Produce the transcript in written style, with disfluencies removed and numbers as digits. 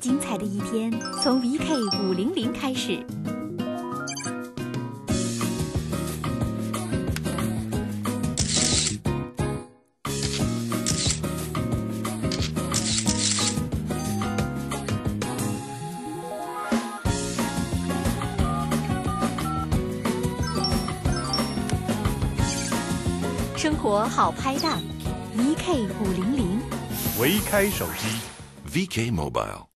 精彩的一天从 VK500开始。生活好拍档，VK500。 微开手机 VK Mobile。